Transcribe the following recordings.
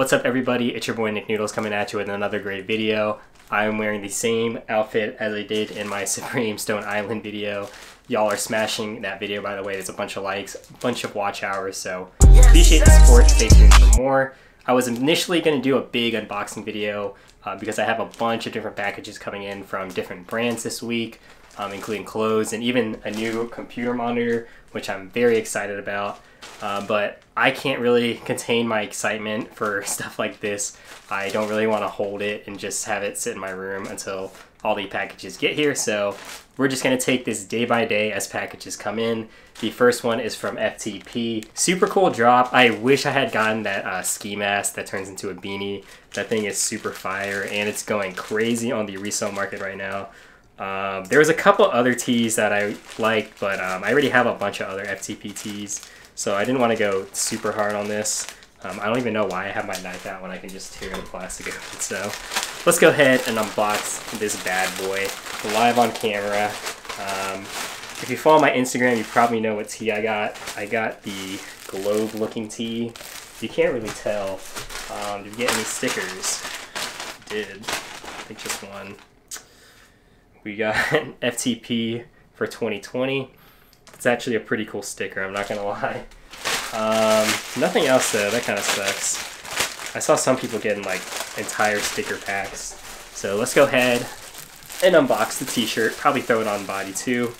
What's up everybody, it's your boy Nick Noodles coming at you with another great video. I'm wearing the same outfit as I did in my Supreme Stone Island video. Y'all are smashing that video, by the way. There's a bunch of likes, a bunch of watch hours, so appreciate the support. Stay tuned for more. I was initially going to do a big unboxing video because I have a bunch of different packages coming in from different brands this week, including clothes and even a new computer monitor, which I'm very excited about. But I can't really contain my excitement for stuff like this. I don't really want to hold it and just have it sit in my room until all the packages get here. So we're just going to take this day by day as packages come in. The first one is from FTP. Super cool drop. I wish I had gotten that ski mask that turns into a beanie. That thing is super fire and it's going crazy on the resale market right now. There was a couple other tees that I liked, but I already have a bunch of other FTP tees. So I didn't want to go super hard on this. I don't even know why I have my knife out when I can just tear the plastic open. So let's go ahead and unbox this bad boy live on camera. If you follow my Instagram, you probably know what tee I got. I got the globe looking tee. You can't really tell. Did you get any stickers? Did. I think just one. We got FTP for 2020. It's actually a pretty cool sticker, I'm not gonna lie. Nothing else though, that kind of sucks. I saw some people getting like entire sticker packs. So let's go ahead and unbox the t-shirt, probably throw it on body too.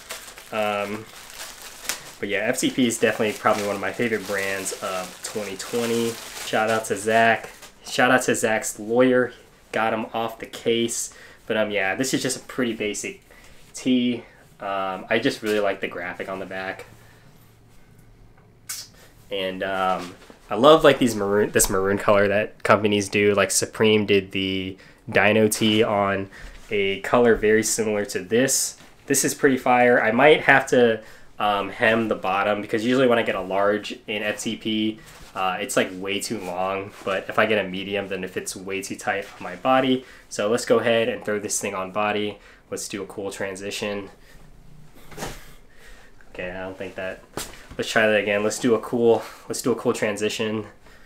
But yeah, FTP is definitely probably one of my favorite brands of 2020. Shout out to Zach. Shout out to Zach's lawyer, got him off the case. But yeah, this is just a pretty basic tee. I just really like the graphic on the back, and I love like this maroon color that companies do. Like Supreme did the Dino tee on a color very similar to this. This is pretty fire. I might have to hem the bottom because usually when I get a large in FTP, it's like way too long, but if I get a medium, then it fits way too tight on my body. So let's go ahead and throw this thing on body. Let's do a cool transition. Okay, I don't think that. Let's try that again. Let's do a cool transition.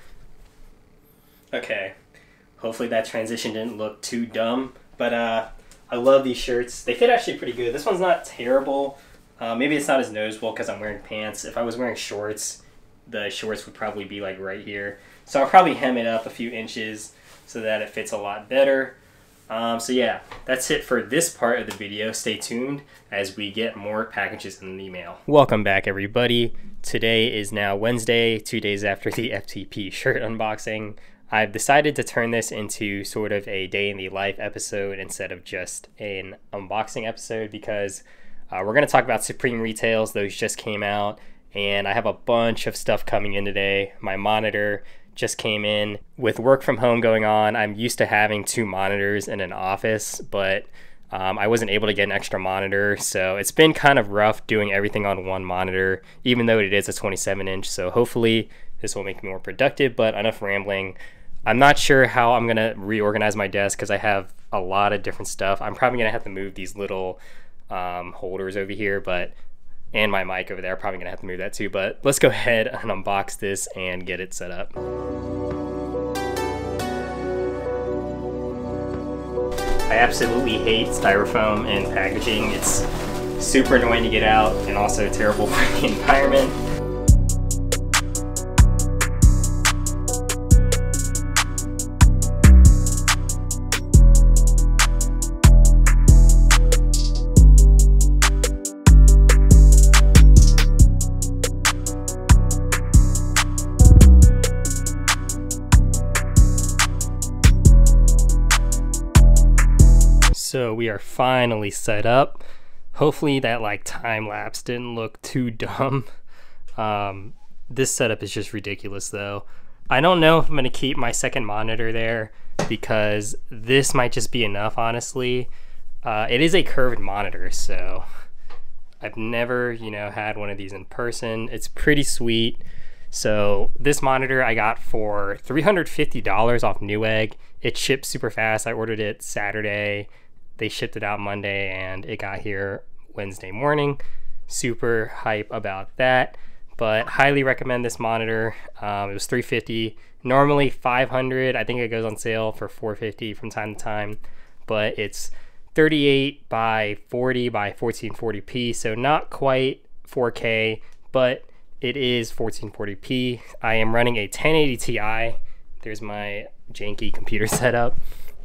Okay, hopefully that transition didn't look too dumb, but I love these shirts. They fit actually pretty good. This one's not terrible. Maybe it's not as noticeable because I'm wearing pants. If I was wearing shorts, the shorts would probably be like right here. So I'll probably hem it up a few inches so that it fits a lot better. So yeah, that's it for this part of the video. Stay tuned as we get more packages in the mail. Welcome back everybody. Today is now Wednesday, 2 days after the FTP shirt unboxing. I've decided to turn this into sort of a day in the life episode instead of just an unboxing episode because we're going to talk about Supreme retails. Those just came out and I have a bunch of stuff coming in today. My monitor just came in. With work from home going on, I'm used to having 2 monitors in an office, but I wasn't able to get an extra monitor, so it's been kind of rough doing everything on one monitor, even though it is a 27-inch, so hopefully this will make me more productive, but enough rambling. I'm not sure how I'm gonna reorganize my desk because I have a lot of different stuff. I'm probably gonna have to move these little holders over here, and my mic over there. I'm probably gonna have to move that too, but let's go ahead and unbox this and get it set up. I absolutely hate styrofoam in packaging. It's super annoying to get out and also terrible for the environment. So we are finally set up. Hopefully that like time lapse didn't look too dumb. This setup is just ridiculous though. I don't know if I'm gonna keep my second monitor there because this might just be enough, honestly. It is a curved monitor, so I've never, had one of these in person. It's pretty sweet. So this monitor I got for $350 off Newegg. It shipped super fast. I ordered it Saturday. They shipped it out Monday and it got here Wednesday morning. Super hype about that. but highly recommend this monitor. It was $350, normally $500. I think it goes on sale for $450 from time to time, but it's 38 by 40 by 1440p, so not quite 4K, but it is 1440p. I am running a 1080 Ti. There's my janky computer setup.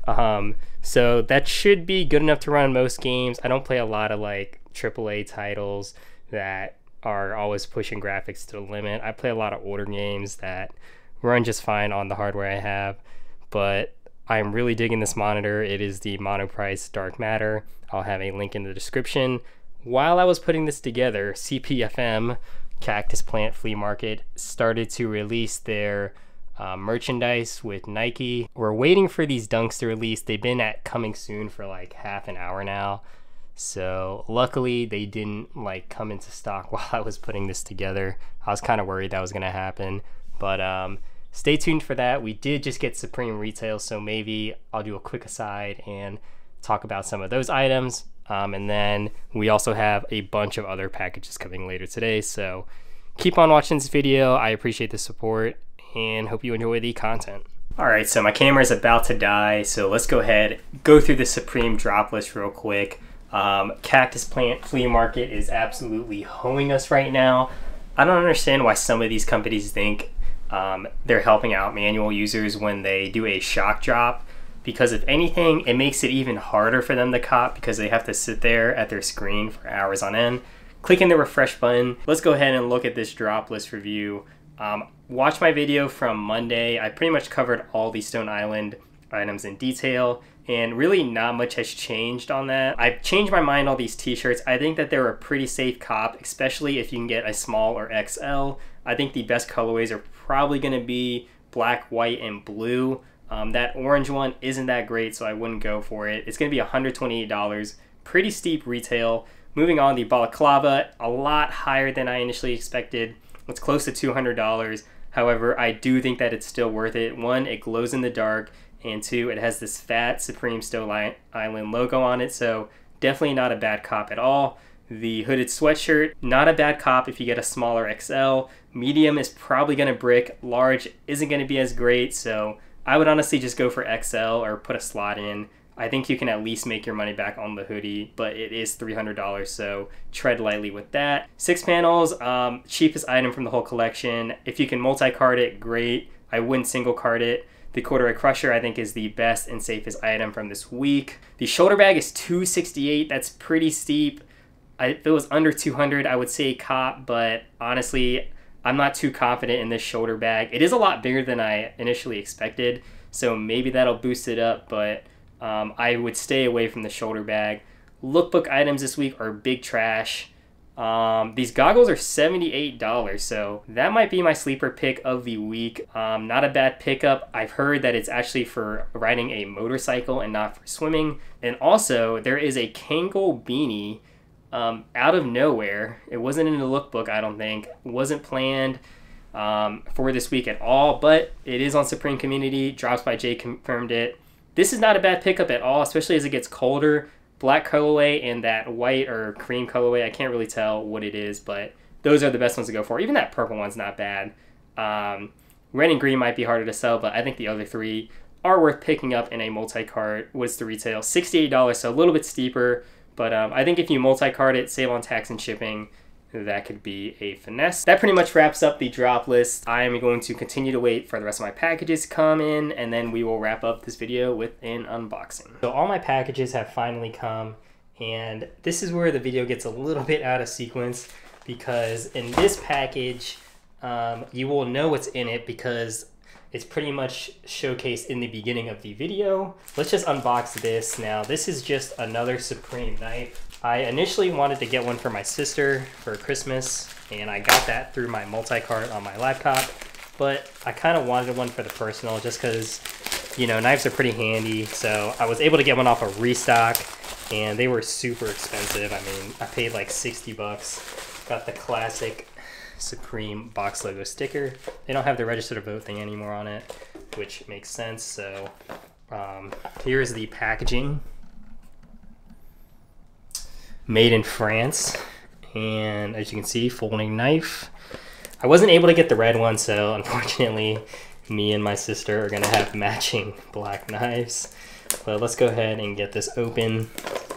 So that should be good enough to run most games. I don't play a lot of like AAA titles that are always pushing graphics to the limit. I play a lot of older games that run just fine on the hardware I have, but I'm really digging this monitor. It is the Monoprice Dark Matter. I'll have a link in the description. While I was putting this together, CPFM, Cactus Plant Flea Market, started to release their merchandise with Nike. We're waiting for these dunks to release. They've been at coming soon for like half an hour now. So luckily they didn't like come into stock while I was putting this together. I was kind of worried that was gonna happen, but stay tuned for that. We did just get Supreme retail, so maybe I'll do a quick aside and talk about some of those items. And then we also have a bunch of other packages coming later today. So keep on watching this video. I appreciate the support and hope you enjoy the content. Alright, so my camera is about to die, so let's go ahead, go through the Supreme drop list real quick. Cactus Plant Flea Market is absolutely hoeing us right now. I don't understand why some of these companies think they're helping out manual users when they do a shock drop, because if anything, it makes it even harder for them to cop because they have to sit there at their screen for hours on end. Clicking the refresh button, let's go ahead and look at this drop list review. Watch my video from Monday. I pretty much covered all the Stone Island items in detail, and really not much has changed on that. I've changed my mind on these t-shirts. I think that they're a pretty safe cop, especially if you can get a small or XL. I think the best colorways are probably gonna be black, white, and blue. That orange one isn't that great, so I wouldn't go for it. It's gonna be $128, pretty steep retail. Moving on, the balaclava, a lot higher than I initially expected. It's close to $200. However, I do think that it's still worth it. One, it glows in the dark, and two, it has this fat Supreme Stone Island logo on it, so definitely not a bad cop at all. The hooded sweatshirt, not a bad cop if you get a smaller XL. Medium is probably gonna brick. Large isn't gonna be as great, so I would honestly just go for XL or put a slot in. I think you can at least make your money back on the hoodie, but it is $300, so tread lightly with that. 6 panels, cheapest item from the whole collection. If you can multi-card it, great. I wouldn't single card it. The corduroy crusher I think is the best and safest item from this week. The shoulder bag is $268. That's pretty steep. If it was under $200, I would say cop, but honestly, I'm not too confident in this shoulder bag. It is a lot bigger than I initially expected, so maybe that'll boost it up, but I would stay away from the shoulder bag. Lookbook items this week are big trash. These goggles are $78, so that might be my sleeper pick of the week. Not a bad pickup. I've heard that it's actually for riding a motorcycle and not for swimming. And also, there is a Kangol beanie out of nowhere. It wasn't in the lookbook, I don't think. It wasn't planned for this week at all, but it is on Supreme Community. Drops by Jay confirmed it. This is not a bad pickup at all, especially as it gets colder. Black colorway and that white or cream colorway, I can't really tell what it is, but those are the best ones to go for. Even that purple one's not bad. Red and green might be harder to sell, but I think the other three are worth picking up in a multi-card. What's the retail? $68, so a little bit steeper, but I think if you multi-card it, save on tax and shipping, that could be a finesse. That pretty much wraps up the drop list. I am going to continue to wait for the rest of my packages to come in, and then we will wrap up this video with an unboxing. So all my packages have finally come, and this is where the video gets a little bit out of sequence, because in this package, you will know what's in it because it's pretty much showcased in the beginning of the video. Let's just unbox this now. This is just another Supreme knife. I initially wanted to get one for my sister for Christmas, and I got that through my multi-card on my laptop, but I kind of wanted one for the personal just because, you know, knives are pretty handy. So I was able to get one off of Restock, and they were super expensive. I mean, I paid like 60 bucks. Got the classic Supreme box logo sticker. They don't have the register to vote thing anymore on it, which makes sense. So here's the packaging. Made in France, and as you can see, folding knife. I wasn't able to get the red one, so unfortunately me and my sister are gonna have matching black knives. But let's go ahead and get this open.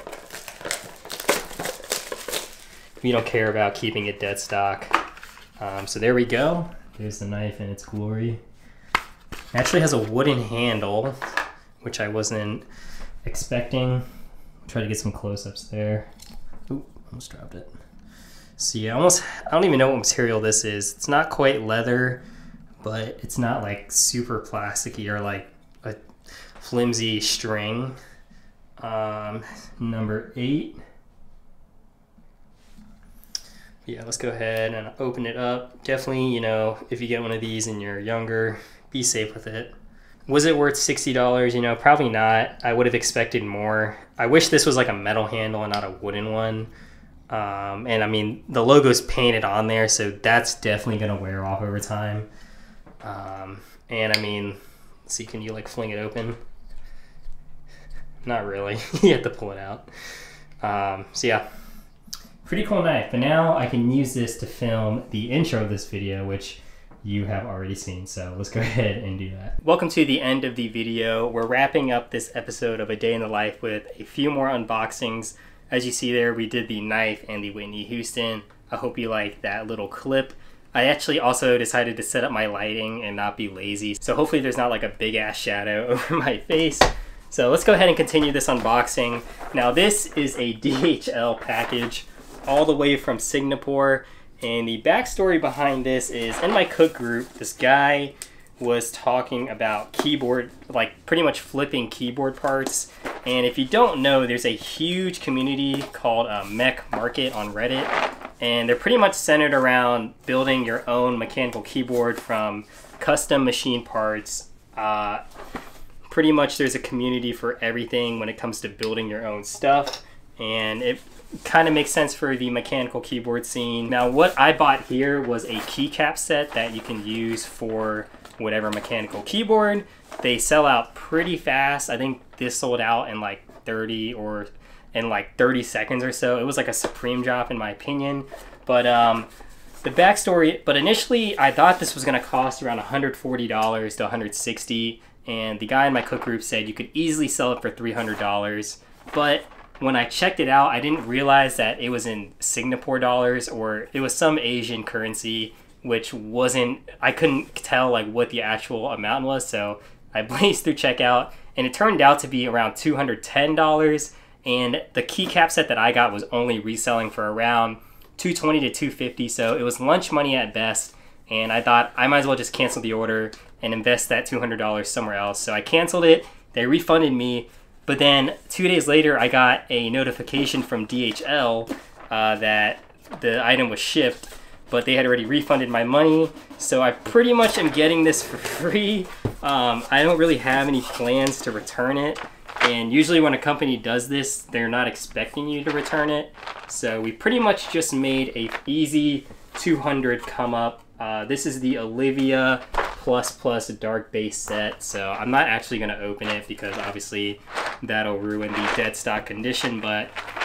We don't care about keeping it dead stock. So there we go. There's the knife in its glory. It actually has a wooden handle, which I wasn't expecting. Try to get some close-ups there. Ooh, almost dropped it. So yeah, I don't even know what material this is. It's not quite leather, but it's not like super plasticky or like a flimsy string. Number 8. Yeah, let's go ahead and open it up. Definitely, you know, if you get one of these and you're younger, be safe with it. Was it worth $60? You know, probably not. I would have expected more. I wish this was like a metal handle and not a wooden one. And I mean, the logo's painted on there, so that's definitely gonna wear off over time. And I mean, let's see, can you like fling it open? Not really. You have to pull it out. So yeah, pretty cool knife. But now I can use this to film the intro of this video, which you have already seen. So let's go ahead and do that. Welcome to the end of the video. We're wrapping up this episode of A Day in the Life with a few more unboxings. As you see there, we did the knife and the Whitney Houston. I hope you like that little clip. I actually also decided to set up my lighting and not be lazy. So hopefully there's not like a big ass shadow over my face. So let's go ahead and continue this unboxing. Now this is a DHL package all the way from Singapore. And the backstory behind this is, in my cook group, this guy was talking about keyboard, like pretty much flipping keyboard parts. And if you don't know, there's a huge community called Mech Market on Reddit. And they're pretty much centered around building your own mechanical keyboard from custom machine parts. Pretty much there's a community for everything when it comes to building your own stuff. And it kind of makes sense for the mechanical keyboard scene. Now what I bought here was a keycap set that you can use for whatever mechanical keyboard. They sell out pretty fast. I think this sold out in like 30 seconds or so. It was like a supreme drop in my opinion. But the backstory, but initially I thought this was gonna cost around $140 to $160, and the guy in my cook group said you could easily sell it for $300. But when I checked it out, I didn't realize that it was in Singapore dollars, or it was some Asian currency, which wasn't, I couldn't tell like what the actual amount was. So I blazed through checkout and it turned out to be around $210. And the keycap set that I got was only reselling for around $220 to $250. So it was lunch money at best. And I thought I might as well just cancel the order and invest that $200 somewhere else. So I canceled it. They refunded me. But then 2 days later, I got a notification from DHL that the item was shipped, but they had already refunded my money. So I pretty much am getting this for free. I don't really have any plans to return it. And usually when a company does this, they're not expecting you to return it. So we pretty much just made a easy 200 come up. This is the Olivia ++ dark base set. So I'm not actually gonna open it because obviously that'll ruin the dead stock condition. But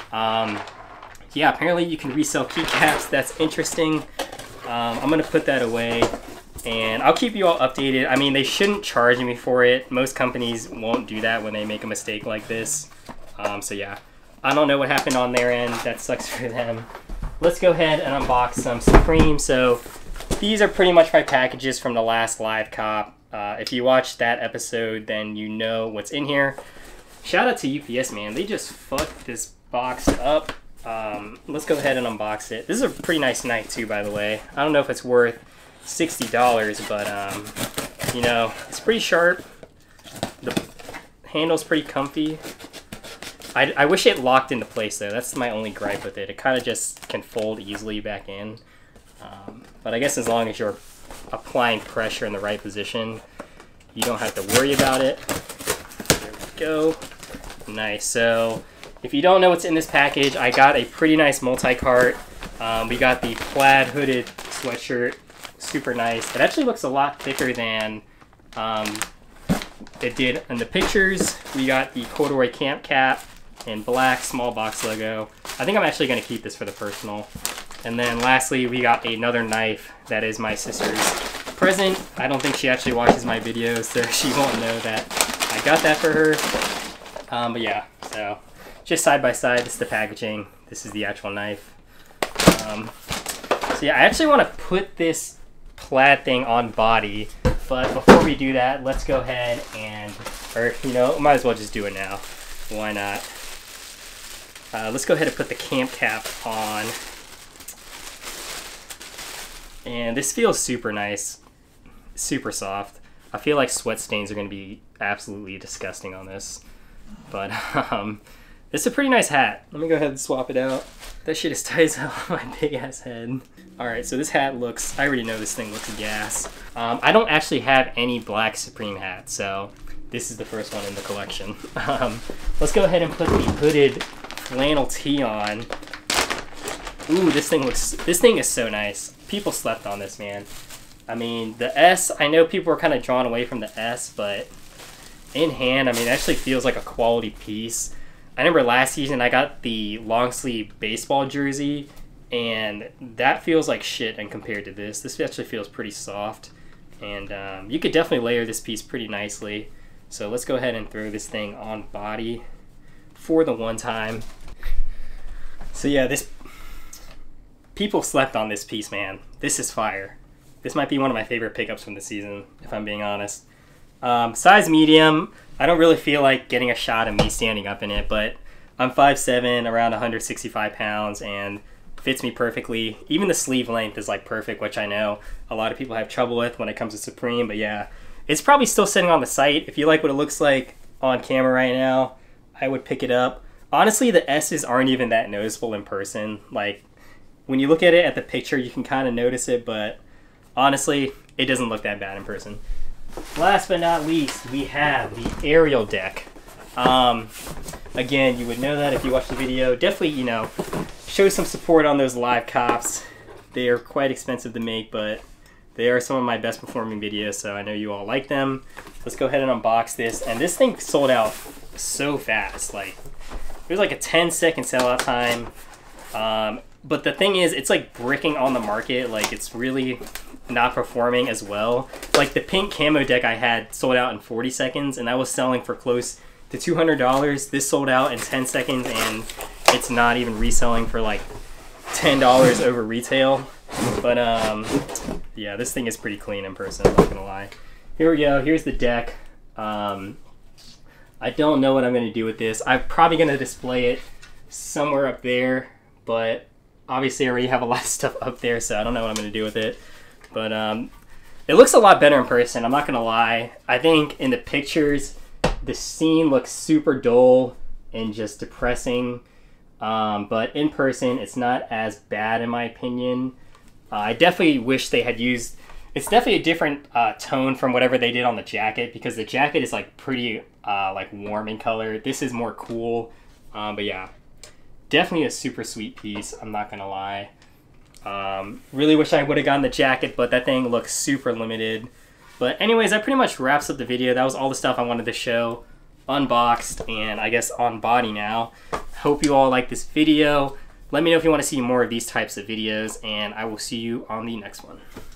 yeah, apparently you can resell keycaps. That's interesting. I'm gonna put that away and I'll keep you all updated. I mean, they shouldn't charge me for it. Most companies won't do that when they make a mistake like this. So yeah, I don't know what happened on their end. That sucks for them. Let's go ahead and unbox some Supreme. So these are pretty much my packages from the last live cop. If you watched that episode, then you know what's in here. Shout out to UPS, man. They just fucked this box up. Let's go ahead and unbox it. This is a pretty nice knife too, by the way. I don't know if it's worth $60, but you know, it's pretty sharp. The handle's pretty comfy. I wish it locked into place though. That's my only gripe with it. It kind of just can fold easily back in. But I guess as long as you're applying pressure in the right position, you don't have to worry about it. There we go. Nice. So if you don't know what's in this package, I got a pretty nice multi-cart. We got the plaid hooded sweatshirt. Super nice. It actually looks a lot thicker than it did in the pictures. We got the corduroy camp cap and black small box logo. I think I'm actually going to keep this for the personal. And then lastly, we got another knife that is my sister's present. I don't think she actually watches my videos, so she won't know that I got that for her. But yeah, so just side by side, this is the packaging. This is the actual knife. So yeah, I actually want to put this plaid thing on body, but before we do that, let's go ahead and, or you know, might as well just do it now. Why not? Let's go ahead and put the camp cap on. And this feels super nice, super soft. I feel like sweat stains are going to be absolutely disgusting on this. But it's a pretty nice hat. Let me go ahead and swap it out. That shit is tight as hell on my big ass head. Alright, so this hat looks, I already know this thing looks gas. I don't actually have any black Supreme hats, so this is the first one in the collection. Let's go ahead and put the hooded flannel tee on. Ooh, this thing is so nice. People slept on this, man. I mean, the S, I know people are kind of drawn away from the S, but in hand, I mean, it actually feels like a quality piece. I remember last season I got the long sleeve baseball jersey, and that feels like shit and compared to this. This actually feels pretty soft, and you could definitely layer this piece pretty nicely. So let's go ahead and throw this thing on body for the one time. So yeah, people slept on this piece, man. This is fire. This might be one of my favorite pickups from the season, if I'm being honest. Size medium. I don't really feel like getting a shot of me standing up in it, but I'm 5'7", around 165 pounds, and fits me perfectly. Even the sleeve length is like perfect, which I know a lot of people have trouble with when it comes to Supreme, but yeah. It's probably still sitting on the site. If you like what it looks like on camera right now, I would pick it up. Honestly, the S's aren't even that noticeable in person. Like, when you look at it at the picture, you can kind of notice it, but honestly, it doesn't look that bad in person. Last but not least, we have the aerial deck. Again, you would know that if you watched the video. Definitely, you know, show some support on those live cops. They are quite expensive to make, but they are some of my best performing videos, so I know you all like them. Let's go ahead and unbox this. And this thing sold out so fast. Like, it was like a 10-second sellout time. But the thing is, it's like bricking on the market. Like, it's really not performing as well. Like, the pink camo deck I had sold out in 40 seconds, and I was selling for close to $200. This sold out in 10 seconds, and it's not even reselling for like $10 over retail. But yeah, this thing is pretty clean in person, I'm not gonna lie. Here we go. Here's the deck. I don't know what I'm gonna do with this. I'm probably gonna display it somewhere up there, but obviously I already have a lot of stuff up there, so I don't know what I'm gonna do with it. But it looks a lot better in person, I'm not gonna lie. I think in the pictures, the scene looks super dull and just depressing. But in person, it's not as bad in my opinion. I definitely wish they had used, it's definitely a different tone from whatever they did on the jacket, because the jacket is like pretty like warm in color. This is more cool. But yeah, definitely a super sweet piece, I'm not gonna lie. Really wish I would have gotten the jacket, but that thing looks super limited. But anyways, that pretty much wraps up the video. That was all the stuff I wanted to show, unboxed, and I guess on body now. Hope you all like this video. Let me know if you want to see more of these types of videos, and I will see you on the next one.